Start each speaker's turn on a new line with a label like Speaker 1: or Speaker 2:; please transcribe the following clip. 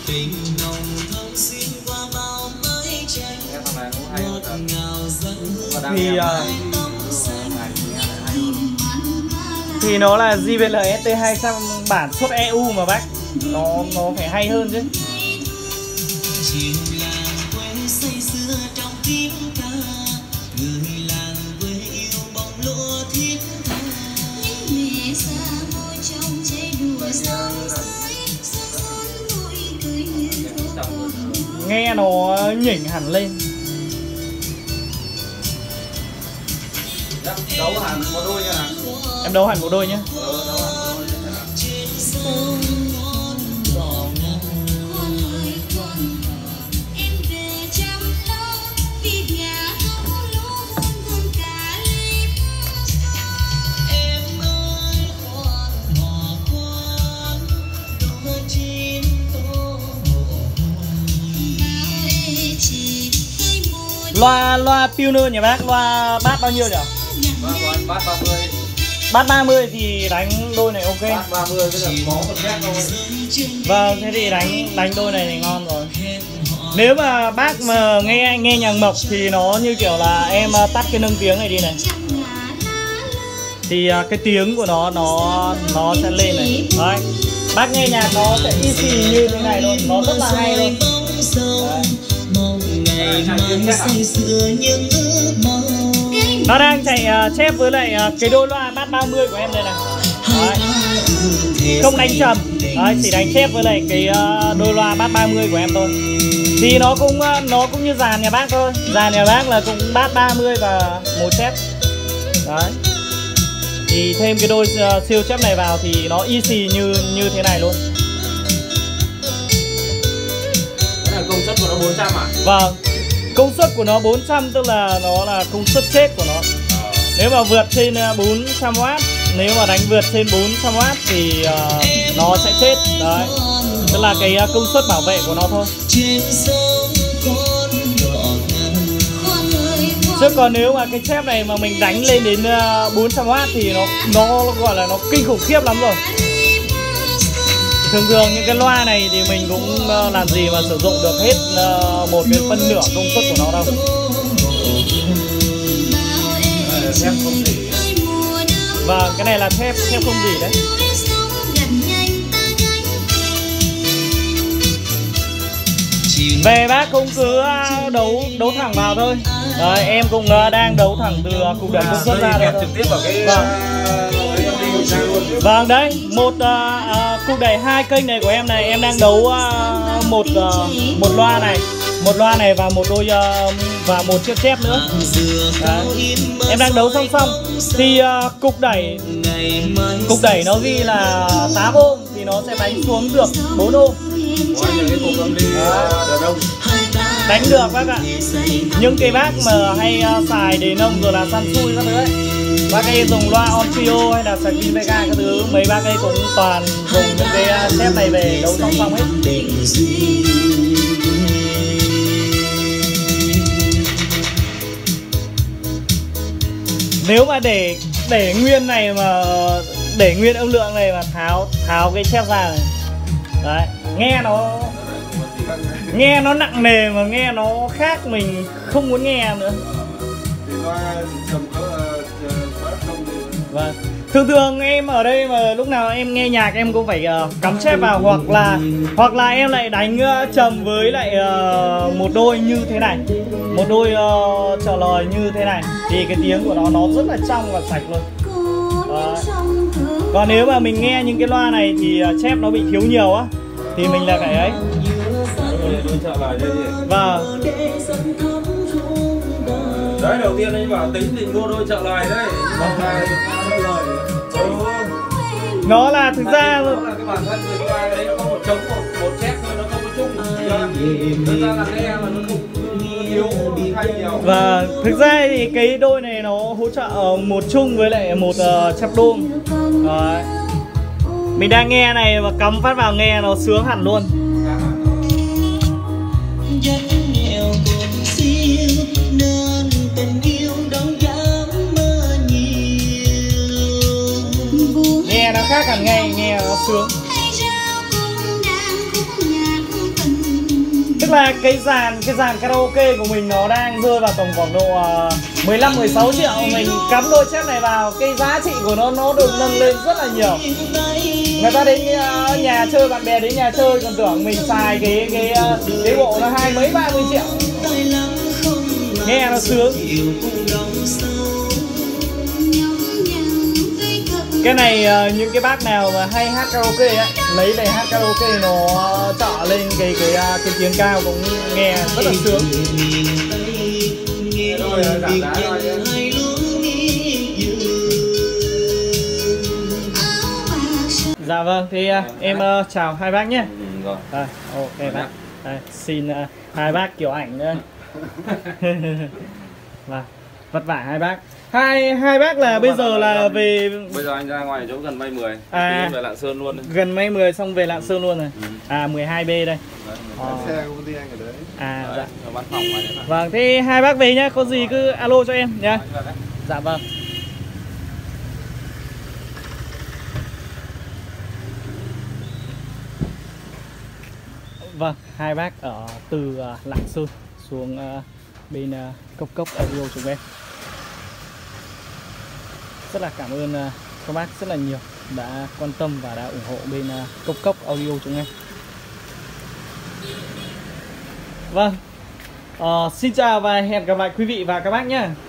Speaker 1: Thì nó là JBL ST200 bản xuất EU mà bác, nó phải hay hơn chứ. Nghe nó nhỉnh hẳn lên.
Speaker 2: Đấu hẳn một đôi nha.
Speaker 1: Em đấu hẳn một đôi nhé. Loa Pioneer nhỉ bác, loa bass bao nhiêu nhỉ?
Speaker 2: Bass 30.
Speaker 1: Bass 30 thì đánh đôi này ok.
Speaker 2: Bass 30 bây giờ có một két thôi.
Speaker 1: Vâng, thế thì đánh đôi này thì ngon rồi. Nếu mà bác mà nghe nhạc mộc thì nó như kiểu là em tắt cái nâng tiếng này đi này. Thì cái tiếng của nó sẽ lên này. Đấy. Bác nghe nhạc nó sẽ easy như thế này luôn, nó rất là hay luôn. Nó đang chạy chép với lại cái đôi loa bass 30 của em đây này. Đấy. Không đánh trầm. Đấy, chỉ đánh chép với lại cái đôi loa bass 30 của em thôi. Thì nó cũng như dàn nhà bác thôi. Dàn nhà bác là cũng bass 30 và một chép. Đấy. Thì thêm cái đôi siêu chép này vào thì nó easy như thế này luôn.
Speaker 2: Cái là công suất của nó 400 à?
Speaker 1: Vâng. Công suất của nó 400 tức là nó là công suất chết của nó. Nếu mà vượt trên 400W, nếu mà đánh vượt trên 400W thì nó sẽ chết. Đấy. Tức là cái công suất bảo vệ của nó thôi. Chứ còn nếu mà cái chép này mà mình đánh lên đến 400W thì nó gọi là nó kinh khủng khiếp lắm rồi. Thường những cái loa này thì mình cũng làm gì mà sử dụng được hết một cái phân nửa công suất của nó đâu.
Speaker 2: Thép không dỉ.
Speaker 1: Và cái này là thép không dỉ đấy. Về bác cũng cứ đấu thẳng vào thôi. Đấy, em cũng đang đấu thẳng từ cục đẩy công suất ra đây thôi.
Speaker 2: Trực tiếp vào cái
Speaker 1: vâng đấy, một cục đẩy 2 kênh này của em này, em đang đấu một loa này và một đôi và một chiếc chép nữa. Đấy. Em đang đấu song song. Thì cục đẩy nó ghi là 8 ôm thì nó sẽ đánh xuống được 4 ôm. Đánh được bác ạ. Những cái bác mà hay xài để nông rồi là san xui các thứ ấy, bác ấy dùng loa Onfio hay là Skin Vega các thứ, mấy bác ấy cũng toàn dùng những cái set này về đấu song song hết. Nếu mà để nguyên này mà để nguyên âm lượng này mà tháo cái chép ra này. Đấy, nghe nó nặng nề mà nghe nó khác, mình không muốn nghe nữa. Vâng. Thường em ở đây mà lúc nào em nghe nhạc em cũng phải cắm chép vào, hoặc là em lại đánh trầm với lại một đôi như thế này, một đôi trở lời như thế này thì cái tiếng của nó rất là trong và sạch luôn. Còn nếu mà mình nghe những cái loa này thì chép nó bị thiếu nhiều á thì mình là phải ấy. Vâng.
Speaker 2: Đấy, đầu tiên anh bảo tính thì mua đôi trợ lời đấy.
Speaker 1: Nó là thực ra
Speaker 2: nó là cái bản thân người loa đấy, nó có một trống một chép thôi, nó không có chung. Thực ra là nghe mà nó không yếu hay nhiều.
Speaker 1: Và thực ra thì cái đôi này nó hỗ trợ một chung với lại một chắp đôm. Đấy. Mình đang nghe này và cắm phát vào nghe nó sướng hẳn luôn. Nghe nó khác hẳn, nghe nó sướng. Tức là cái dàn karaoke của mình nó đang rơi vào tầm khoảng độ 15-16 triệu. Mình cắm đôi chép này vào, cái giá trị của nó được nâng lên rất là nhiều. Người ta đến nhà chơi, bạn bè đến nhà chơi còn tưởng mình xài cái bộ nó 20-30 triệu. Nghe nó sướng. Cái này những cái bác nào mà hay hát karaoke ấy, lấy về hát karaoke nó trợ lên cái tiếng cao cũng nghe rất là sướng. Dạ vâng, thì em chào hai bác nhé.
Speaker 2: Rồi.
Speaker 1: Đây, ok bác. Đây, xin hai bác kiểu ảnh nữa. Vâng, vất vả hai bác. Hai bác là bây giờ là về.
Speaker 2: Bây giờ anh ra ngoài chỗ gần May 10. Về Lạng Sơn luôn.
Speaker 1: Gần May 10 xong về Lạng Sơn luôn rồi. 12B đây.
Speaker 2: Đấy, xe của công ty anh ở đấy.
Speaker 1: Dạ.
Speaker 2: Văn phòng ngoài đấy.
Speaker 1: Vâng, thế hai bác về nhá, có gì cứ alo cho em nhá. Dạ vâng. Vâng, hai bác ở từ Lạng Sơn xuống bên Cốc Audio chúng em. Rất là cảm ơn các bác rất là nhiều đã quan tâm và đã ủng hộ bên Cốc Audio chúng em. Vâng, xin chào và hẹn gặp lại quý vị và các bác nhé.